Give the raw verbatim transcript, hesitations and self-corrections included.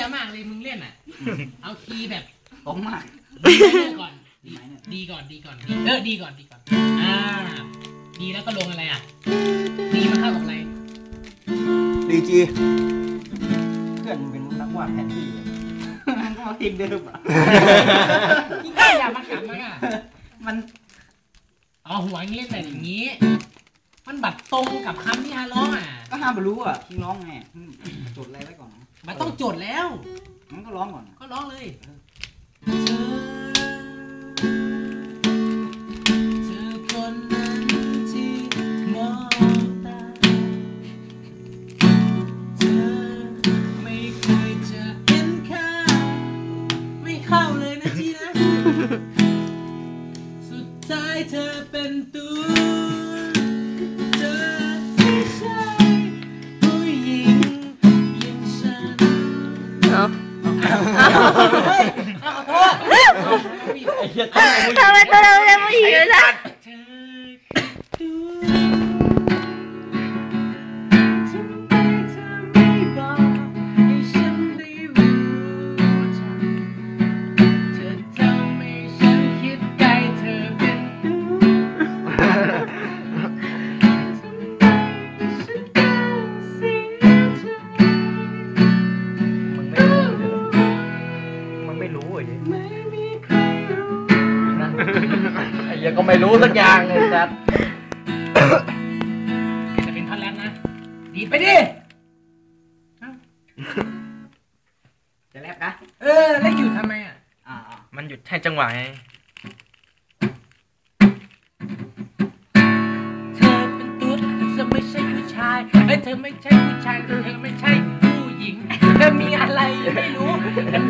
มากเลยมึงเล่นอ่ะเอาคีย์แบบตรงมากดีก่อนดีก่อนดีก่อนดีเออดีก่อนดีก่อนอ่าดีแล้วก็ลงอะไรอ่ะดีมันเข้ากับอะไรดีจีเพื่อนเป็นนักวาดแผนที่ก็มาทิ้งเดิมอ่ะที่ก็อย่ามากลับมาอ่ะมันอ๋อหัวเล่นแต่อย่างนี้มันบัดตรงกับคำที่ฮาร้องอ่ะก็ห้ามไปรู้อ่ะทิ้งร้องไงจดอะไรไว้ก่อนมันต้องจดแล้วมันก็ร้องก่อนก็ร้องเลยเธอคนนั้นที่มองตาเธอไม่เคยจะเห็นค่าไม่เข้าเลยนะจีนะสุดท้ายเธอเป็นตัวเธอไม่ใช่ผู้หญิงอย่างฉันเอาเฮ้ยขอโทษทำไมตัวเราเป็นผู้หญิงล่ะไอ้ยังก็ไม่รู้สักอย่างเลยจัดจะเป็นท่อนแรกนะดีไปดิจะแรปนะเออแล้วหยุดทำไมอ่ะอ่ามันหยุดให้จังหวะไงเธอเป็นตุ๊ดเธอไม่ใช่ผู้ชายเอ้ยเธอไม่ใช่ผู้ชายเธอไม่ใช่ผู้หญิงเธอมีอะไรไม่รู้